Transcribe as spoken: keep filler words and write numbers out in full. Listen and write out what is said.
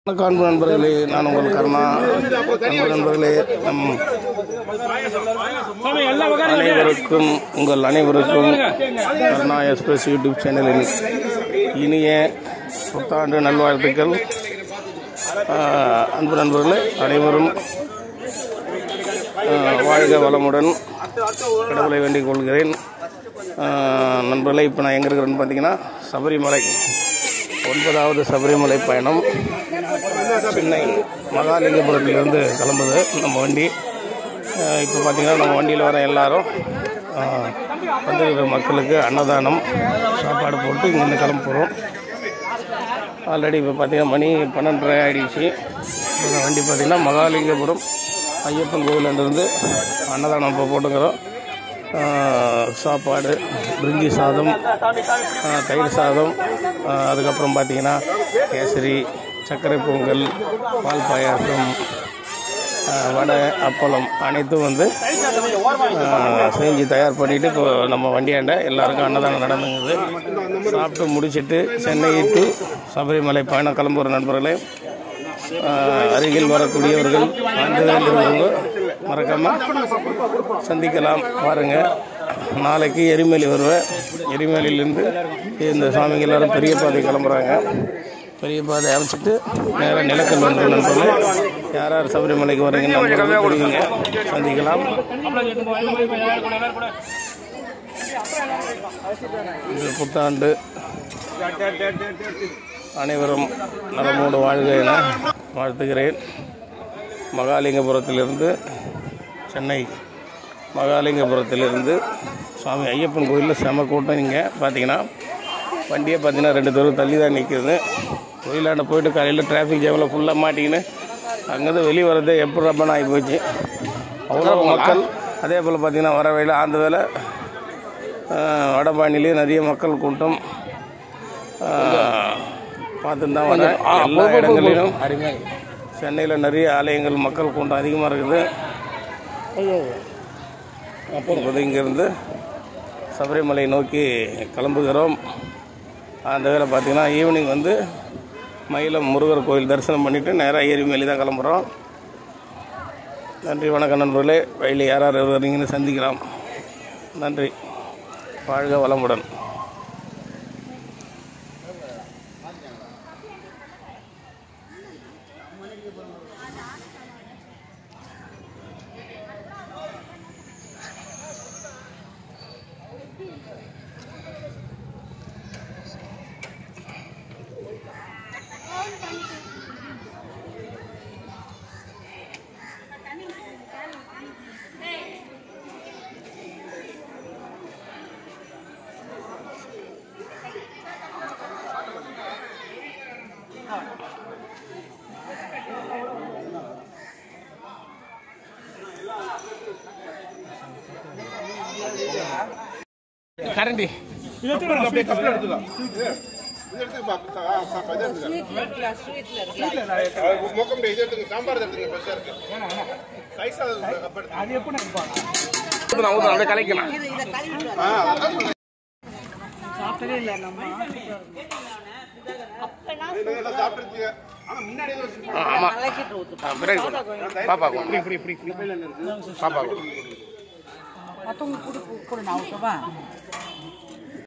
காண்பு நண்பர்களே, நான் உங்கள் கருணா. நண்பர்களே, நம் அனைவருக்கும் உங்கள் அனைவருக்கும் கருணா எக்ஸ்பிரஸ் யூடியூப் சேனலில் இனிய புத்தாண்டு நல்வாழ்த்துக்கள். அன்பு நண்பர்களே, அனைவரும் வாழ்க வளமுடன் கடவுளை வேண்டிக் கொள்கிறேன். நண்பர்களே, இப்போ நான் எங்கே இருக்கிறேன்னு பார்த்தீங்கன்னா சபரிமலை ஒன்பதாவது சபரிமலை பயணம் சென்னை மகாலிங்கபுரத்திலிருந்து கிளம்புது நம்ம வண்டி. இப்போ பார்த்திங்கன்னா நம்ம வண்டியில் வர எல்லாரும் வந்துருக்கிற மக்களுக்கு அன்னதானம் சாப்பாடு போட்டு இங்கேருந்து கிளம்ப போகிறோம். ஆல்ரெடி இப்போ பார்த்திங்கன்னா மணி பன்னெண்டரை ஆகிடுச்சு. இப்போ வண்டி பார்த்திங்கன்னா மகாலிங்கபுரம் ஐயப்பன் கோவிலேருந்து அன்னதானம் இப்போ போட்டுக்கிறோம். சாப்பாடு, பிரிஞ்சி சாதம், தயிர் சாதம், அதுக்கப்புறம் பார்த்திங்கன்னா கேசரி, சர்க்கரை பொங்கல், பால் பாயாசம், வடை, அப்பளம் அனைத்தும் வந்து செஞ்சு தயார் பண்ணிவிட்டு இப்போ நம்ம வண்டியாண்ட எல்லாருக்கும் அன்னதானம் நடந்துங்குது. சாப்பிட்டு முடிச்சுட்டு சென்னை டு சபரிமலை பயணம் கிளம்புற நண்பர்களே, அருகில் வரக்கூடியவர்கள் அந்த மறக்காமல் சந்திக்கலாம். பாருங்கள், நாளைக்கு எரிமேலி வருவேன். எரிமேலியிலேருந்து இந்த சாமிங்க எல்லாரும் பெரிய பாதை கிளம்புறாங்க. பெரிய பாதை அமைச்சிட்டு நேராக நிலக்கல் வந்து நண்பர்கள் யார் யார் சபரிமலைக்கு வரீங்கன்னு புரியுங்க, சந்திக்கலாம். இந்த புத்தாண்டு அனைவரும் நலமோடு வாழ்க என வாழ்த்துகிறேன். மகாலிங்கபுரத்திலிருந்து சென்னை மகாலிங்கபுரத்திலிருந்து சுவாமி ஐயப்பன் கோயிலில் செம கூட்டம். இங்கே பார்த்தீங்கன்னா வண்டியை பார்த்தீங்கன்னா ரெண்டு தூரம் தள்ளி தான் நிற்குது. கோயிலாண்ட போயிட்டு காலையில் டிராஃபிக் ஜாமில் ஃபுல்லாக மாட்டிக்கின்னு அங்கேருந்து வெளியே வரதே எப்படி ரப்பன்னு ஆகி போச்சு. அவ்வளோ மக்கள். அதே போல் பார்த்திங்கன்னா வர வழியில் ஆந்த வேலை வடபாணிலே நிறைய மக்கள் கூட்டம் பார்த்துட்டு தான் வரேன். எல்லா இடங்களிலும் சென்னையில் நிறைய ஆலயங்கள் மக்கள் கூட்டம் அதிகமாக இருக்குது. அப்போது இங்கேருந்து சபரிமலை நோக்கி கிளம்புகிறோம். அந்த வேலை பார்த்திங்கன்னா ஈவினிங் வந்து மயிலம் முருகர் கோயில் தரிசனம் பண்ணிவிட்டு நேராக எரிமேலி தான் கிளம்புறோம். நன்றி, வணக்கம் நண்பர்களே. வழியில் யார் யார் வரீங்கன்னு சந்திக்கலாம். நன்றி, வாழ்க வளமுடன். கரண்டி கலைக்கலாம். சாப்பிட்டதே இல்லை நம்ம பாப்பா பாப்பா மற்றவங்க கூட கூட நான்